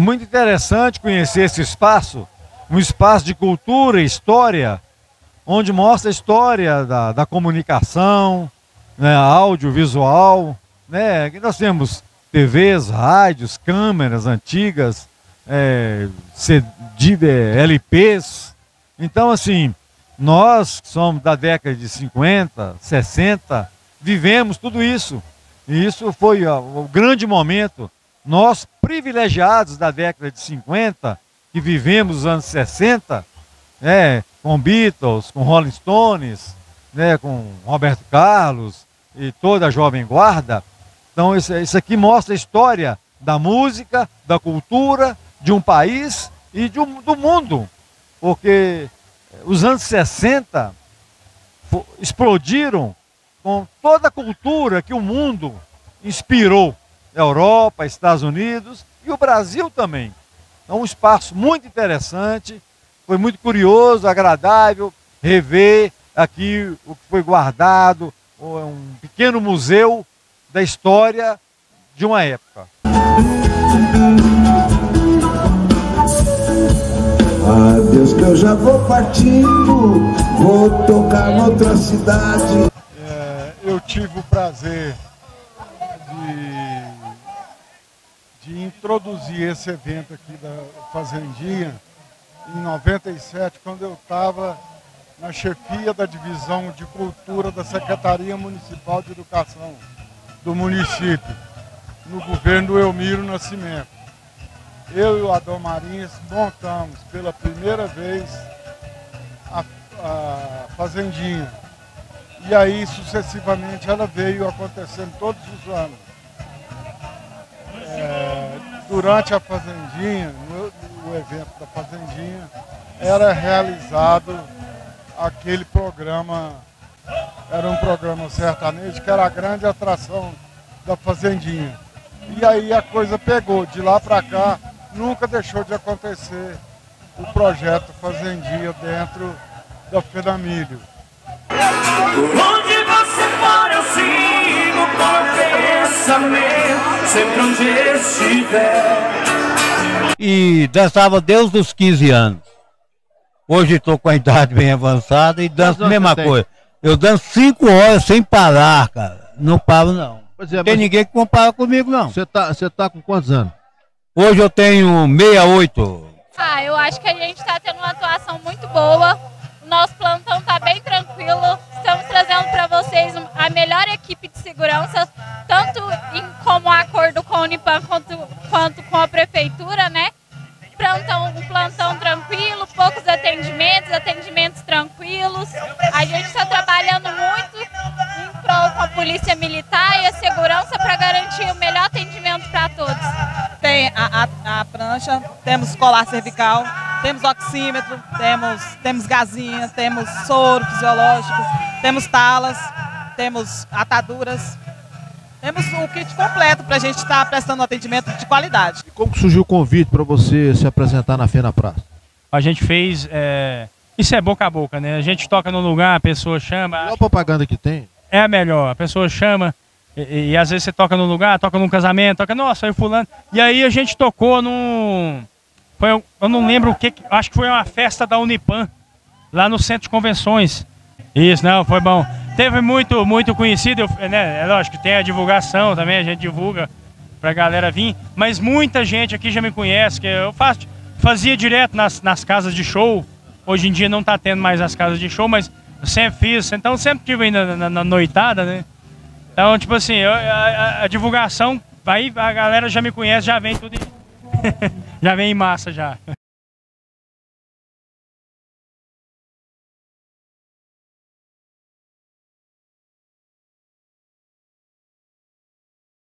muito interessante conhecer esse espaço, um espaço de cultura e história, onde mostra a história da comunicação, né, audiovisual, né, que nós temos TVs, rádios, câmeras antigas, LPs. Então, assim, nós que somos da década de 50, 60, vivemos tudo isso. E isso foi o grande momento. Nós, privilegiados da década de 50, que vivemos os anos 60, com Beatles, com Rolling Stones, né, com Roberto Carlos e toda a Jovem Guarda. Então isso aqui mostra a história da música, da cultura, de um país e do mundo. Porque os anos 60 explodiram com toda a cultura que o mundo inspirou. Europa, Estados Unidos e o Brasil também. É um espaço muito interessante, foi muito curioso, agradável rever aqui o que foi guardado, um pequeno museu da história de uma época. Adeus que eu já vou partindo, vou tocar noutra cidade. Eu tive o prazer de introduzir esse evento aqui da Fazendinha em 97, quando eu estava na chefia da divisão de cultura da Secretaria Municipal de Educação do município, no governo do Elmiro Nascimento. Eu e o Adão Marins montamos pela primeira vez a Fazendinha. E aí, sucessivamente, ela veio acontecendo todos os anos. Durante a Fazendinha, o evento da Fazendinha, era realizado aquele programa, era um programa sertanejo, que era a grande atração da Fazendinha. E aí a coisa pegou, de lá para cá, nunca deixou de acontecer o projeto Fazendinha dentro da Fenamilho. Onde você for eu sigo com pensamento, sempre onde eu estiver. E dançava desde os 15 anos. Hoje estou com a idade bem avançada e danço a mesma coisa. Eu danço 5 horas sem parar, cara. Não paro não. Não tem ninguém que compara comigo não. Você tá com quantos anos? Hoje eu tenho 68. Eu acho que a gente está tendo uma atuação muito boa. O nosso plantão está bem tranquilo. Estamos trazendo para vocês a melhor equipe de segurança, tanto como acordo com a Unipam quanto com a prefeitura, né? Um plantão tranquilo, poucos atendimentos tranquilos. A gente está trabalhando muito em prol com a polícia militar e a segurança para garantir o melhor atendimento para todos. Tem a prancha, temos colar cervical, temos oxímetro, temos gazinha, temos soro fisiológico, temos talas, temos ataduras. Temos o kit completo para a gente estar prestando atendimento de qualidade. E como surgiu o convite para você se apresentar na Feira Praça? A gente fez, isso é boca a boca, né? A gente toca no lugar, a pessoa chama. A melhor propaganda que tem? É a melhor, a pessoa chama e às vezes você toca no lugar, toca num casamento, toca, nossa, aí fulano. E aí a gente tocou eu não lembro o que, acho que foi uma festa da Unipam, lá no Centro de Convenções. Isso, não, foi bom. Teve muito conhecido, né? É lógico que tem a divulgação também, a gente divulga pra galera vir, mas muita gente aqui já me conhece, que eu fazia direto nas casas de show. Hoje em dia não tá tendo mais as casas de show, mas eu sempre fiz, então sempre tive aí na noitada, né? Então, tipo assim, a divulgação, aí a galera já me conhece, já vem tudo já vem em massa já.